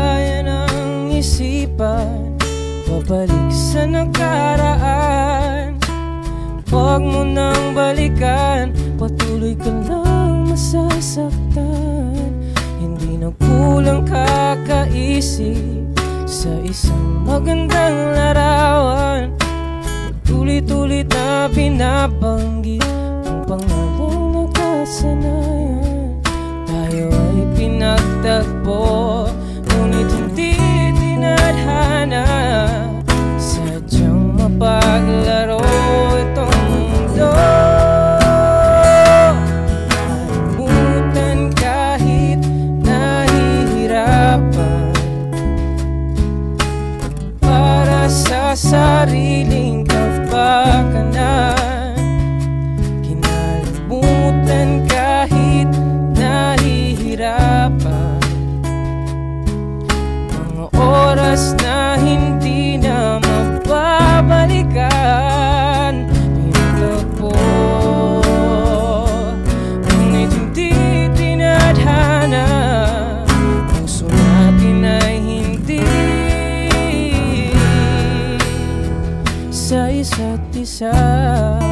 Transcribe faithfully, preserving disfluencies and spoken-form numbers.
kaya ng isipan, babalik sa nakaraan. Huwag mo nang balikan, patuloy ka lang masasaktan. Hindi na kulang kakaisip sa isang magandang larawan. Tulit-tulit na binabanggit ang pangalang nakasanayan. Tayo ay pinagtagpo, ngunit hindi tinadhana. Sadyang mapaglaro itong mundo. Kalimutan kahit nahihirapan, para sa sariling kapakanan. Kinalimutan kahit nahihirapan, mga oras na hindi na mababalikan. Pinagtagpo, ngunit hindi tinadhana. Puso natin ay hindi sa isa't isa.